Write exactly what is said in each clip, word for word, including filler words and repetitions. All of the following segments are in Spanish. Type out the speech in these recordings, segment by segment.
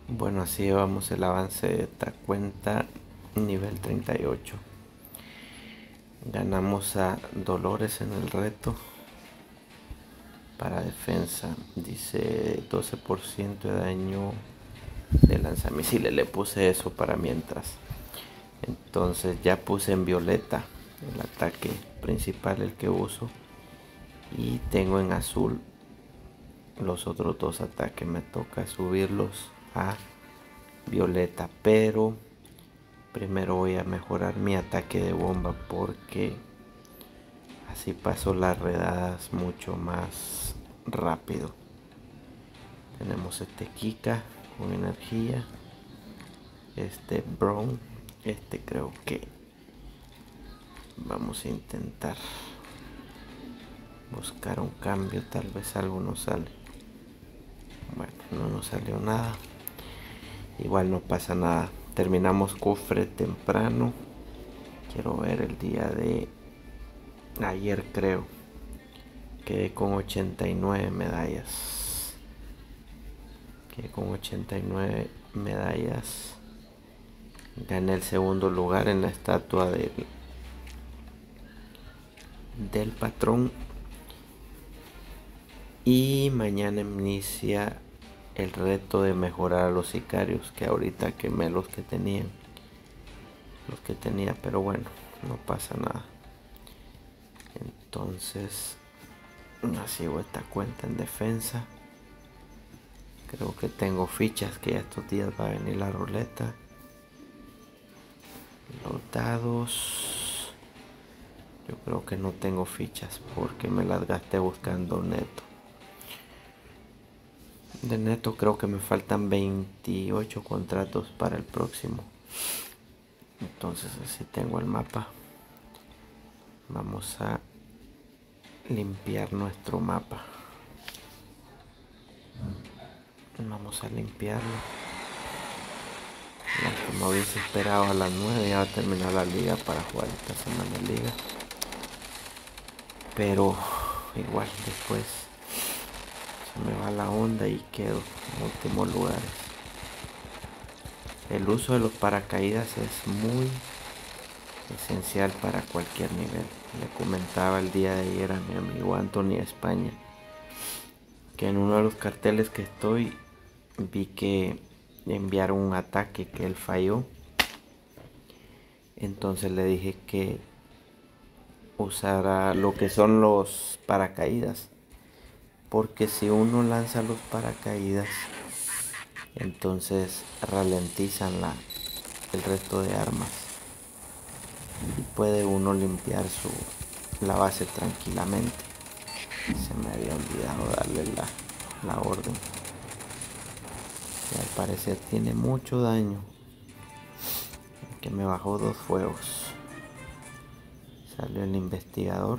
Bueno, así llevamos el avance de esta cuenta nivel treinta y ocho. Ganamos a Dolores en el reto. Para defensa dice doce por ciento de daño de lanzamisiles. Le puse eso para mientras. Entonces ya puse en violeta el ataque principal, el que uso. Y tengo en azul los otros dos ataques. Me toca subirlos a violeta, pero primero voy a mejorar mi ataque de bomba porque así paso las redadas mucho más rápido. Tenemos este Kika con energía, este Brown, este creo que vamos a intentar buscar un cambio, tal vez algo nos sale. Bueno, no nos salió nada, igual no pasa nada. Terminamos cofre temprano. Quiero ver el día de ayer, creo quedé con ochenta y nueve medallas. Quedé con ochenta y nueve medallas. Gané el segundo lugar en la estatua del, del patrón. Y mañana inicia el reto de mejorar a los sicarios, que ahorita quemé los que tenían. Los que tenía, pero bueno, no pasa nada. Entonces, así sigo esta cuenta en defensa. Creo que tengo fichas, que ya estos días va a venir la ruleta. Los dados, yo creo que no tengo fichas porque me las gasté buscando neto. De neto creo que me faltan veintiocho contratos para el próximo. Entonces así tengo el mapa. Vamos a limpiar nuestro mapa. Vamos a limpiarlo. Como hubiese esperado, a las nueve ya va a terminar la liga para jugar esta semana de liga. Pero igual después se me va la onda y quedo en últimos lugares. El uso de los paracaídas es muy esencial para cualquier nivel. Le comentaba el día de ayer a mi amigo Anthony España que en uno de los carteles que estoy vi que enviaron un ataque que él falló. Entonces le dije que usara lo que son los paracaídas, porque si uno lanza los paracaídas, entonces ralentizan la, el resto de armas y puede uno limpiar su, la base tranquilamente. Se me había olvidado darle la, la orden, que al parecer tiene mucho daño, que me bajó dos fuegos. Salió el investigador.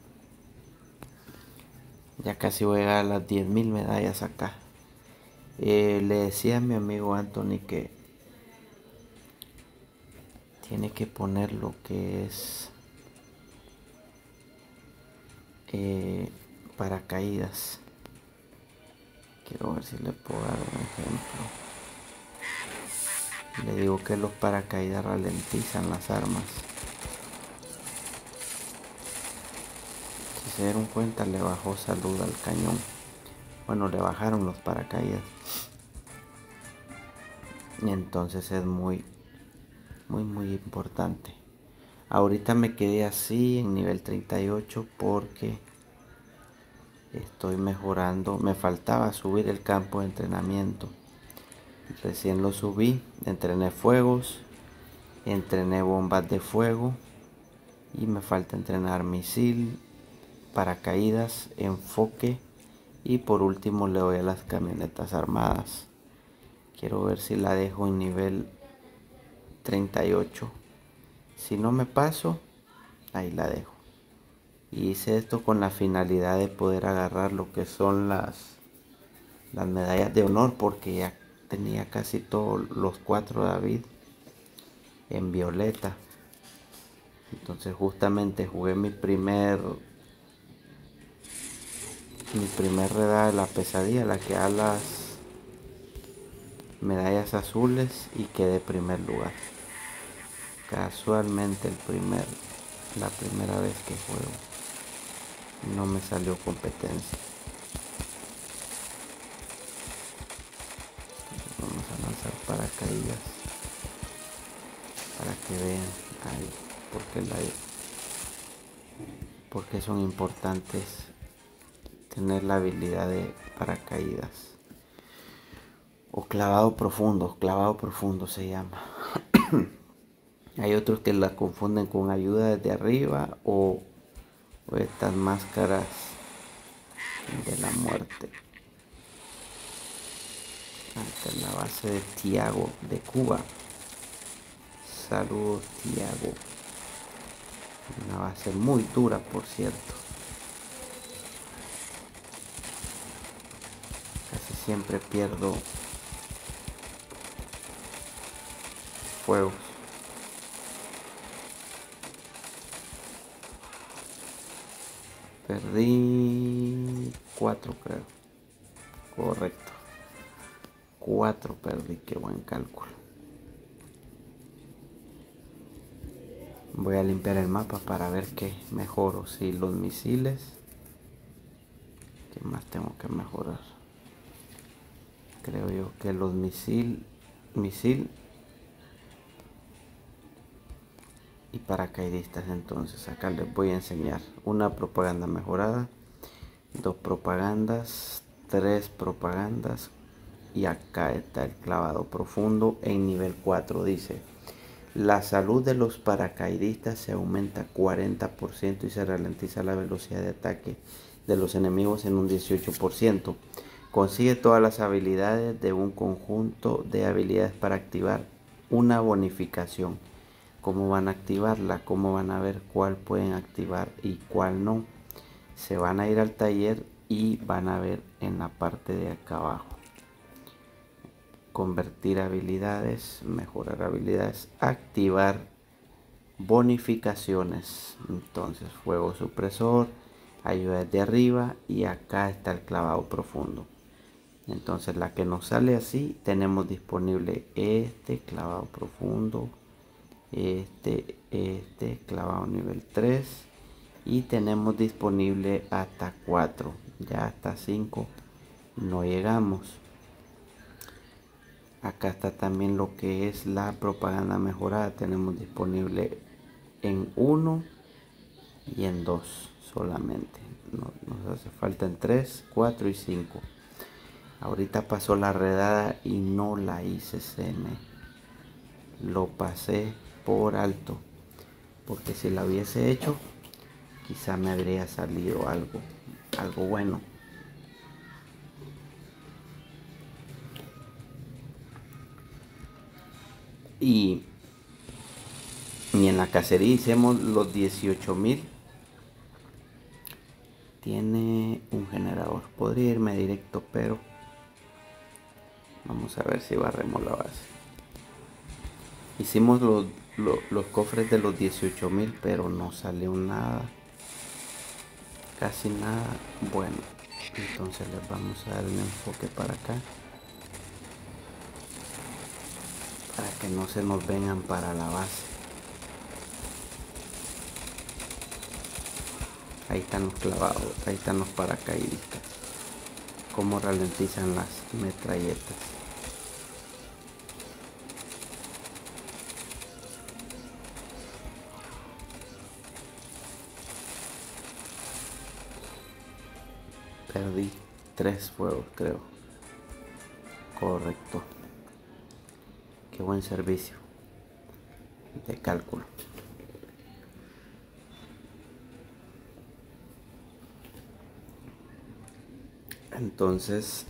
Ya casi voy a llegar a las diez mil medallas acá. Eh, le decía a mi amigo Anthony que tiene que poner lo que es eh, paracaídas. Quiero ver si le puedo dar un ejemplo. Le digo que los paracaídas ralentizan las armas. Si se dieron cuenta, le bajó salud al cañón. Bueno, le bajaron los paracaídas. Y entonces es muy, muy, muy importante. Ahorita me quedé así en nivel treinta y ocho porque estoy mejorando. Me faltaba subir el campo de entrenamiento. Recién lo subí. Entrené fuegos, entrené bombas de fuego y me falta entrenar misil, paracaídas, enfoque y por último le doy a las camionetas armadas. Quiero ver si la dejo en nivel treinta y ocho. Si no me paso, ahí la dejo. Y hice esto con la finalidad de poder agarrar lo que son las, las medallas de honor, porque ya tenía casi todos los cuatro David en violeta. Entonces justamente jugué mi primer mi primer redada de la pesadilla, la que da las medallas azules y quedé primer lugar. Casualmente el primer, la primera vez que juego no me salió competencia. Vamos a lanzar paracaídas para que vean ahí porque, la, porque son importantes tener la habilidad de paracaídas o clavado profundo. Clavado profundo se llama. Hay otros que la confunden con ayuda desde arriba o, o estas máscaras de la muerte. Esta es la base de Tiago de Cuba. Saludos, Tiago. Una base muy dura, por cierto. Casi siempre pierdo fuegos. Perdí cuatro, creo. Correcto. Cuatro perdí, qué buen cálculo. Voy a limpiar el mapa para ver qué mejoro. Si los misiles, ¿qué más tengo que mejorar? Creo yo que los misil, misil y paracaidistas. Entonces acá les voy a enseñar una propaganda mejorada, dos propagandas, tres propagandas, y acá está el clavado profundo en nivel cuatro. Dice: la salud de los paracaidistas se aumenta cuarenta por ciento y se ralentiza la velocidad de ataque de los enemigos en un dieciocho por ciento. Consigue todas las habilidades de un conjunto de habilidades para activar una bonificación. ¿Cómo van a activarla? ¿Cómo van a ver cuál pueden activar y cuál no? Se van a ir al taller y van a ver en la parte de acá abajo. Convertir habilidades, mejorar habilidades, activar bonificaciones. Entonces, fuego supresor, ayuda desde arriba y acá está el clavado profundo. Entonces, la que nos sale así, tenemos disponible este clavado profundo, este, este clavado nivel tres y tenemos disponible hasta cuatro. Ya hasta cinco no llegamos. Acá está también lo que es la propaganda mejorada. Tenemos disponible en uno y en dos solamente. No, nos hace falta en tres, cuatro y cinco. Ahorita pasó la redada y no la hice. Se me lo pasé por alto. Porque si la hubiese hecho, quizá me habría salido algo, algo bueno. Y, y en la cacería hicimos los dieciocho mil. Tiene un generador. Podría irme directo, pero vamos a ver si barremos la base. Hicimos los, los, los cofres de los dieciocho mil, pero no salió nada. Casi nada bueno. Entonces les vamos a dar un enfoque para acá. Para que no se nos vengan para la base. Ahí están los clavados, ahí están los paracaidistas. Cómo ralentizan las metralletas. Perdí tres fuegos, creo. Correcto. Qué buen servicio de cálculo. Entonces,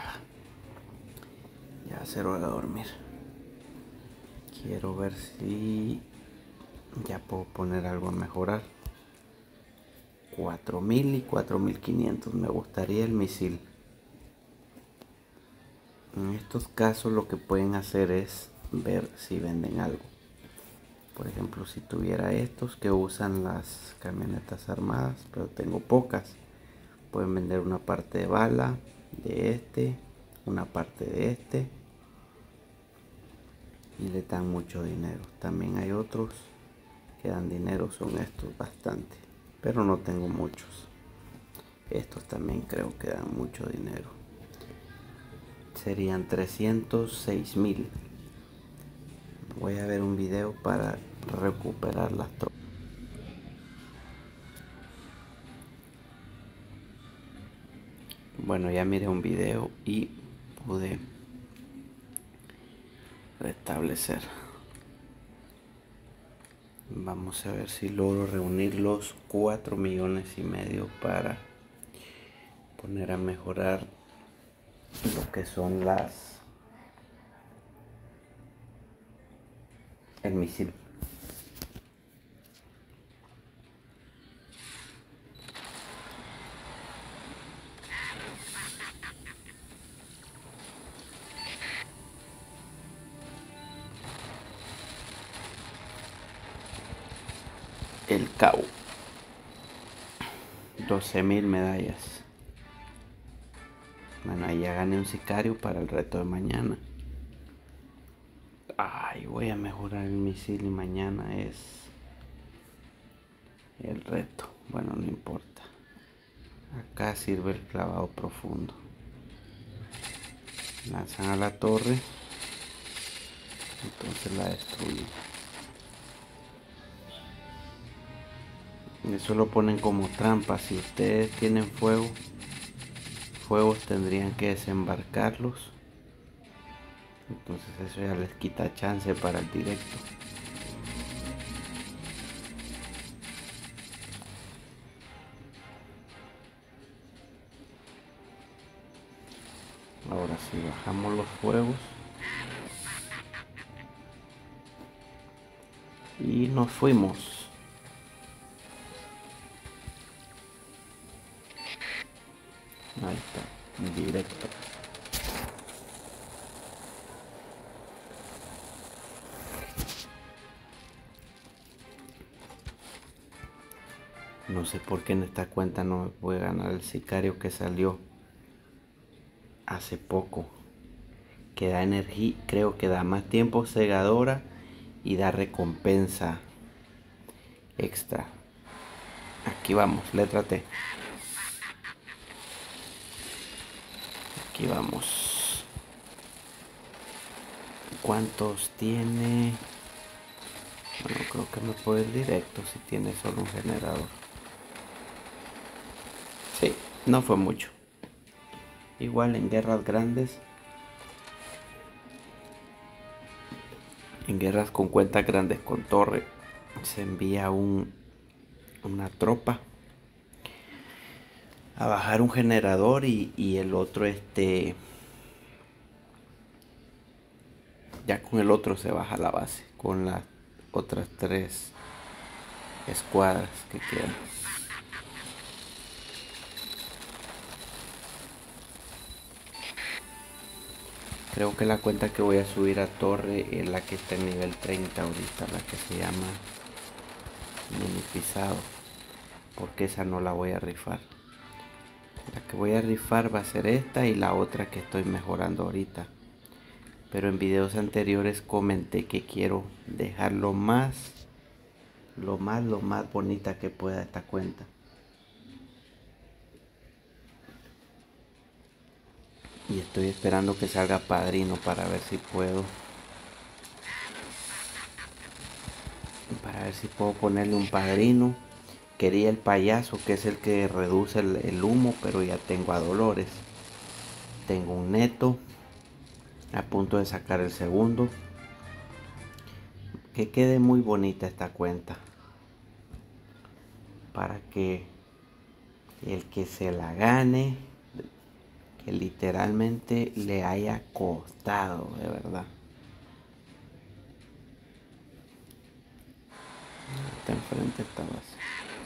ya se hora de dormir. Quiero ver si ya puedo poner algo a mejorar. cuatro mil y cuatro mil quinientos. Me gustaría el misil. En estos casos lo que pueden hacer es ver si venden algo. Por ejemplo, si tuviera estos que usan las camionetas armadas, pero tengo pocas, pueden vender una parte de bala de este, una parte de este y le dan mucho dinero. También hay otros que dan dinero, son estos bastante, pero no tengo muchos. Estos también creo que dan mucho dinero. Serían trescientos seis mil. Voy a ver un video para recuperar las tropas. Bueno, ya miré un video y pude restablecer. Vamos a ver si logro reunir los cuatro millones y medio para poner a mejorar lo que son las el misil. El C A U. doce mil medallas. Bueno, ahí ya gané un sicario para el reto de mañana. Ay, voy a mejorar el misil y mañana es el reto. Bueno, no importa. Acá sirve el clavado profundo. Lanzan a la torre. Entonces la destruyen. Eso lo ponen como trampa. Si ustedes tienen fuego, fuegos tendrían que desembarcarlos. Entonces eso ya les quita chance para el directo. Ahora sí, bajamos los fuegos. Y nos fuimos. Ahí está, directo. No sé por qué en esta cuenta no me puede ganar el sicario que salió hace poco. Que da energía, creo que da más tiempo cegadora y da recompensa extra. Aquí vamos, letra T. Aquí vamos. ¿Cuántos tiene? Bueno, creo que me puedo ir directo si tiene solo un generador. Sí, no fue mucho. Igual en guerras grandes, en guerras con cuentas grandes con torre, se envía un, una tropa a bajar un generador y, y el otro este ya con el otro se baja la base con las otras tres escuadras que quedan. Creo que la cuenta que voy a subir a torre es la que está en nivel treinta ahorita, la que se llama mini pisado, porque esa no la voy a rifar. La que voy a rifar va a ser esta y la otra que estoy mejorando ahorita. Pero en videos anteriores comenté que quiero dejarlo más, lo más, lo más bonita que pueda esta cuenta. Y estoy esperando que salga padrino para ver si puedo. Para ver si puedo ponerle un padrino. Quería el payaso, que es el que reduce el, el humo, pero ya tengo a Dolores. Tengo un neto. A punto de sacar el segundo. Que quede muy bonita esta cuenta. Para que el que se la gane, que literalmente le haya costado, de verdad. Está enfrente esta base.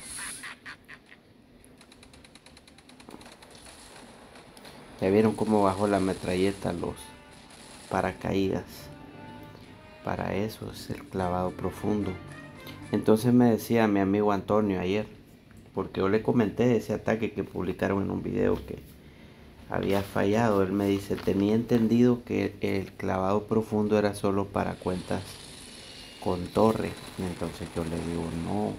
Ya vieron cómo bajó la metralleta los paracaídas. Para eso es el clavado profundo. Entonces me decía mi amigo Antonio ayer, porque yo le comenté ese ataque que publicaron en un video, que había fallado. Él me dice, tenía entendido que el clavado profundo era solo para cuentas con torre. Entonces yo le digo, no,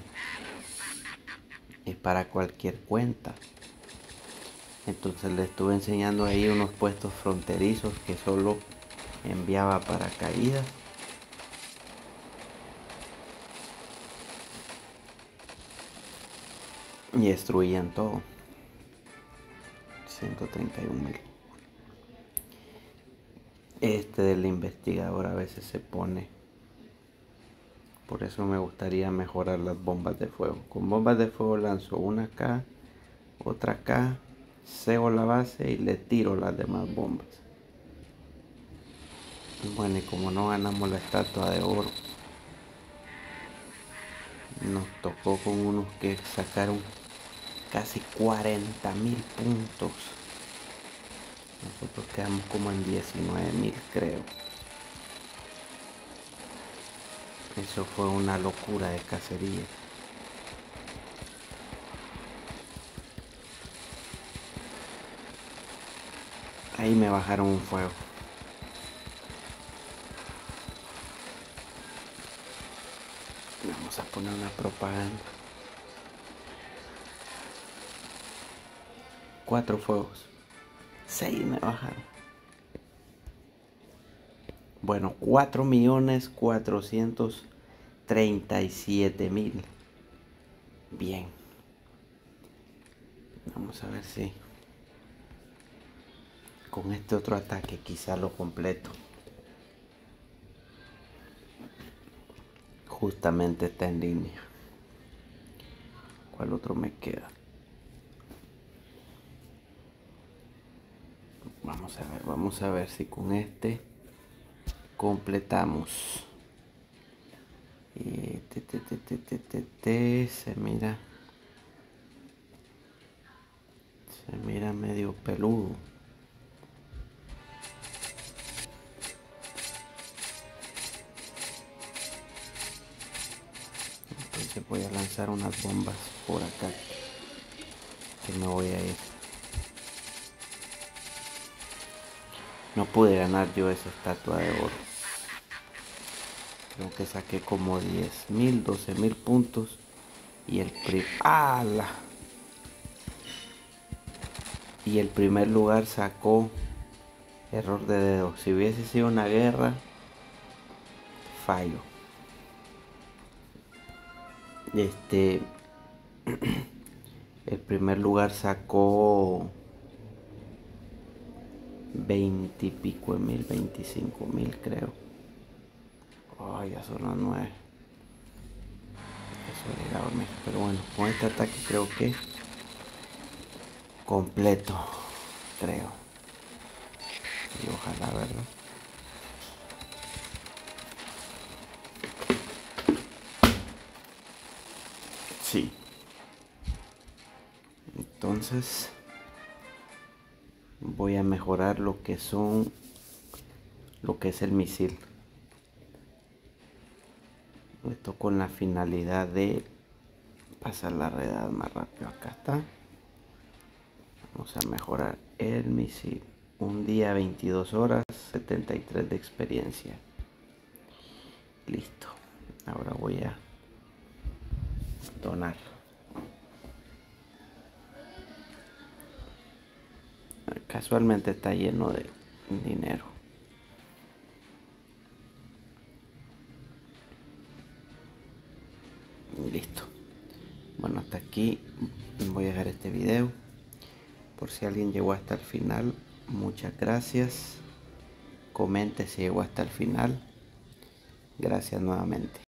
es para cualquier cuenta. Entonces le estuve enseñando ahí unos puestos fronterizos que solo enviaba paracaídas. Y destruían todo. ciento treinta y un mil. Este del investigador a veces se pone. Por eso me gustaría mejorar las bombas de fuego. Con bombas de fuego lanzo una acá, otra acá, cego la base y le tiro las demás bombas. Bueno, y como no ganamos la estatua de oro, nos tocó con unos que sacaron casi cuarenta mil puntos. Nosotros quedamos como en diecinueve mil, creo. Eso fue una locura de cacería. Ahí me bajaron un fuego. Vamos a poner una propaganda. Cuatro fuegos. Seis me bajaron. Bueno, cuatro millones cuatrocientos treinta y siete mil. Bien. Vamos a ver si con este otro ataque quizá lo completo. Justamente está en línea. ¿Cuál otro me queda? Vamos a ver, vamos a ver si con este completamos. Y te, te, te, te, te, te, te, se mira. Se mira medio peludo. Entonces voy a lanzar unas bombas por acá. Que me voy a ir. No pude ganar yo esa estatua de oro. Creo que saqué como diez mil, doce mil puntos. Y el pri ¡ala! Y el primer lugar sacó error de dedo. Si hubiese sido una guerra, fallo. Este, el primer lugar sacó veinte y pico de mil, veinticinco mil creo. Ay, ya son las nueve. Eso era ir a dormir. Pero bueno, con este ataque creo que completo, creo. Y ojalá, ¿verdad? Sí. Entonces voy a mejorar lo que son lo que es el misil. Esto con la finalidad de pasar la redada más rápido. Acá está. Vamos a mejorar el misil. Un día, veintidós horas, setenta y tres de experiencia. Listo. Ahora voy a donar. Casualmente está lleno de dinero. Listo. Bueno, hasta aquí voy a dejar este video. Por si alguien llegó hasta el final, muchas gracias. Comente si llegó hasta el final. Gracias nuevamente.